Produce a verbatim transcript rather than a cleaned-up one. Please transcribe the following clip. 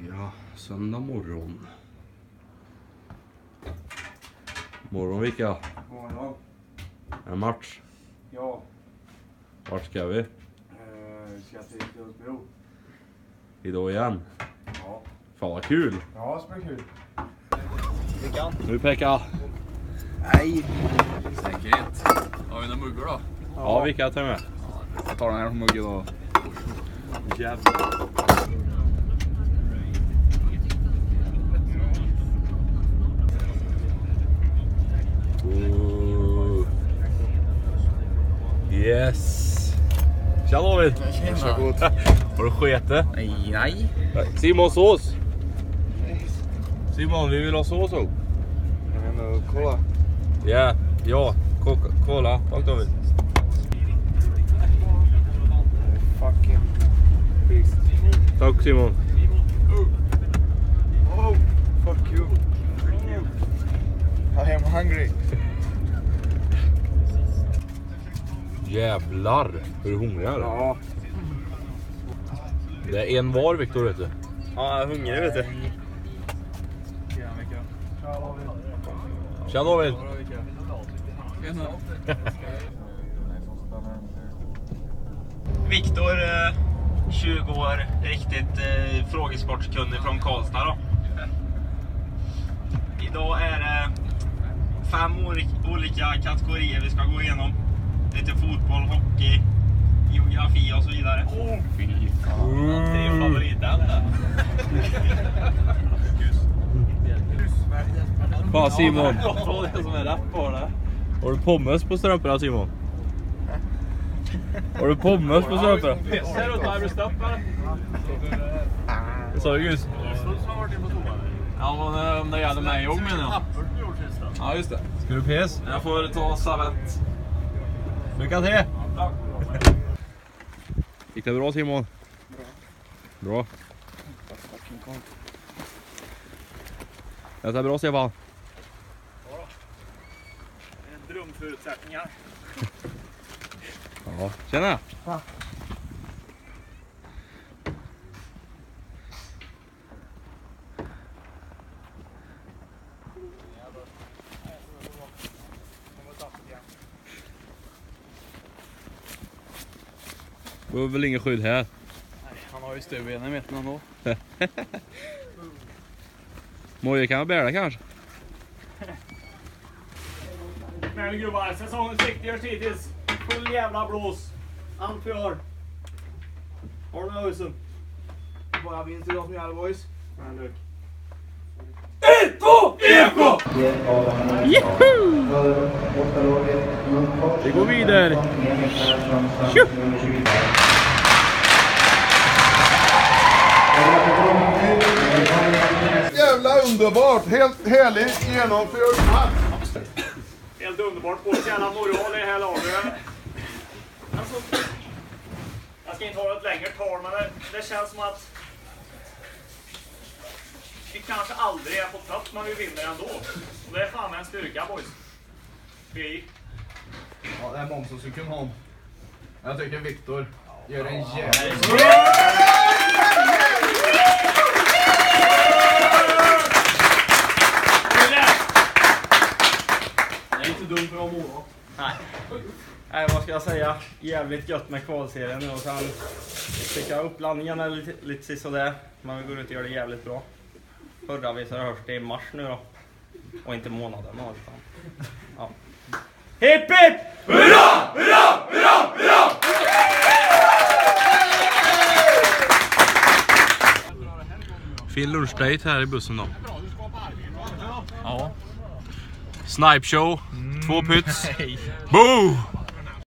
Ja, söndag morgon. Morgon vilka? Morgon. En match. Ja. Vart ska vi? Eh, ska till Örebro. Idag igen. Ja. Fan vad kul. Ja, det blir kul. Vilkan? Nu Pekka. Nej. Säkerhet. Har vi några muggar då? Ja, vilka tar med? Jag tar den här muggen då. Jävlar. Oh. Yes. Tja David. Varsågod. Har du skete? Nej, nej. Simon sås. Simon, vi vill ha sås också. Men kolla. Ja, ja. Coca- Cola. Tack David. Fucking beast. Tack Simon. Oh, fuck you. I am hungry. Jävlar, hur är du hungrig här? Ja. Det är en var Viktor vet du. Ja, jag är hungrig vet du. Tja David. Viktor, eh, tjugo år, riktigt eh, frågesportskunnig från Karlstad då. Idag är det fem ori- olika kategorier vi ska gå igenom. Lite fotboll, hockey, geografi och så vidare. Oh, fy fan. Tre favoritämnen. Fan Simon. Ja, det är som är rätt på det. Har du pommes på strumporna Simon? Har du pommes på strumporna? Ser du att jag blir stopp eller? Det sa du Gus. Ja, men om det gäller mig jag menar jag. Ja, just det. Ska du pes? Jag får ta savett. Lycka till! Gick det bra Simon? Bra. Bra. Det är bra Stefan. Drömförutsättningar. Ja, tjena! Ja. Du har väl ingen skydd här? Nej, han har ju stövbenen i mitten ändå. Moje kan jag bära det kanske? Men gubbar, säsongens viktigaste hittills. Full jävla blås. Allt vi har. Har du med husen? Bara vinst idag som gäller boys. Men lök. ett, två, E K! Vi går vidare. Tjup! Jävla underbart, helt härligt genomförd match. Helt underbart, på så jävla moral i det här laget. Alltså, jag ska inte ha ett längre tal, men det, det känns som att vi kanske aldrig är på topp, men vi vinner ändå. Och det är fan med en styrka, boys. Vi. Ja, det är många som skulle kunna ha. Jag tycker Viktor gör en jävla... Det är inte dumt för att måla. Nej. Nej, vad ska jag säga? Jävligt gött med kvalserien nu och sen tycker jag uppladdningen är lite, lite sådär. Men vi går ut och gör det jävligt bra. Förra visade hörs det i mars nu då. Och inte månaden och utan. Ja. Hipp hipp! Hurra! Hurra! Hurra! Hurra! Fin lunchdate här i bussen då. Ja. Snipe show, två pyts. Boo!